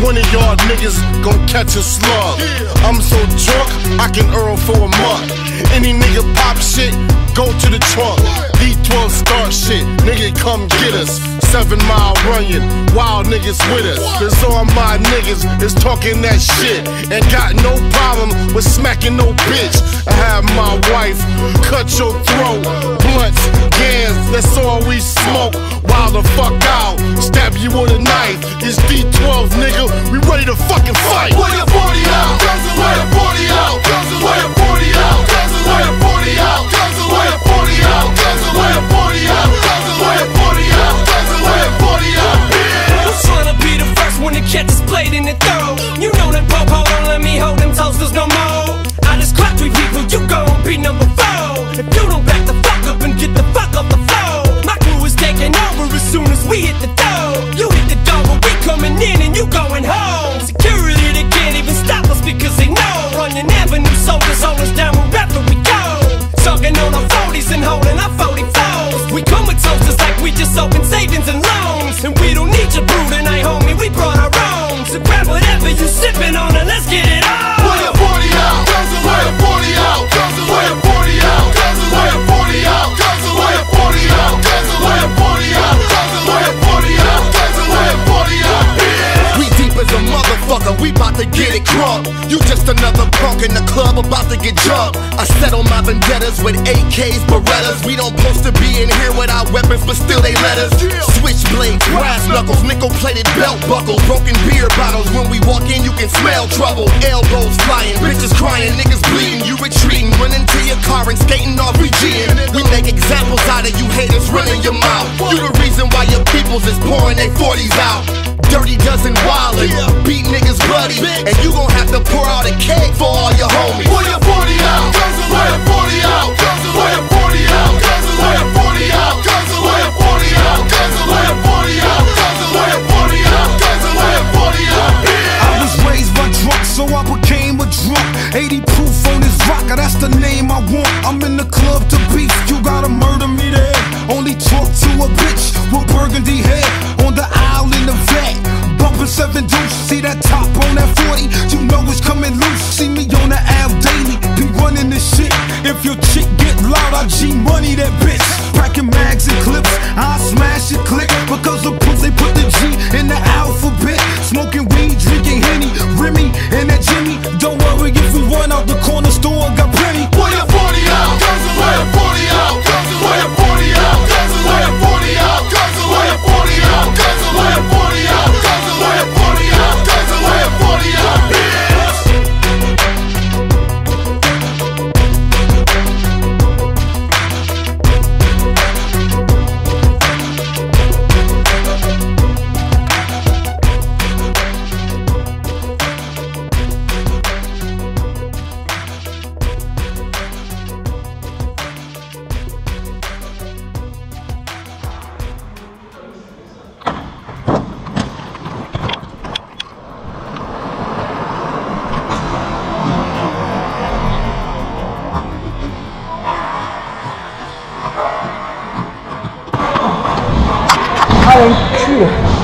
20 yard niggas gon' catch a slug. I'm so drunk, I can earn for a month. Any nigga pop shit, go to the trunk. D12 start shit, nigga come get us. 7 Mile Runyon, wild niggas with us. Cause all my niggas is talking that shit and got no problem with smacking no bitch. I have my wife cut your throat, blunts, gans, that's all we smoke. Wild the fuck out, stab you with a knife. It's D12, nigga, we ready to fucking fight. Where your 40 out? Where your 40 out? Where your 40 out? Where your 40 out? Where your 40 out? Where your 40 out? Where your 40 out? Where your 40 out? Who's trying to be the first one to catch his blade in the throat? You know that popo don't let me hold them toasters no more. I just clock 3 people, you gon' be number 4. If you don't back the fuck up and get the fuck off the floor, my crew is taking over as soon as we hit the door. You hit the door, but we coming in and you going home. Security, they can't even stop us because they know Runyon Avenue soldiers hold us down wherever we go. Talking on our 40s and holding our 44s. We come with toasters like we just open savings and loans. And we don't need your brew tonight, homie, we brought our own. So grab whatever you sipping on and let's get it on. Where your 40 out? Where your 40 out? Where your 40 out? Where your 40 out? Where your 40 out? Where your 40 out? Where your 40 out? Where your 40 out? We deep as a motherfucker, we bout to get it crunk. You just another punk in the club about to get drunk. I settle my vendettas with AKs, Berettas. We don't supposed to be in here with our weapons, but still they let us. Switchblades, brass knuckles, nickel-plated belt buckles, broken beer bottles. When we walk in, you can smell trouble. Elbows flying, bitches crying, niggas bleeding. You retreating, running to your car and skating off VGing. We make examples out of you haters running your mouth. You the reason why your peoples is pouring their 40s out. Dirty dozen wildin', beat niggas bloody, and you gon' have to pour out a cake for all your homies. Where your 40 out? Where your 40 out? Where your 40 out? Where your 40 out? Where your 40 out? Where your 40 out? Where your 40 out? Where your 40 out? I was raised by drunks, so I became a drunk. 80 proof on this rocker, that's the name I want. I'm in the club to beef, you gotta murder me there. Only talk to a bitch with burgundy hair. On the aisle in the vet, bumping 7 deuce. See that top on that 40, you know it's coming loose. See me on the Al daily, be running this shit. If your chick get loud, I G-money that bitch. Packing mags and clips, I smash your click. Because the proof they put the G in the alphabet. Smoking weed, drinking Henny, Remy, and that Jimmy. Don't worry if we run out the corner store, got plenty. Where your 40 out? Where your 40 out? Where your 40 out? Where your 40 out? Where your 40 out? Where your 40 out? Where your 40 out? Where your 40 out? I ain't shit.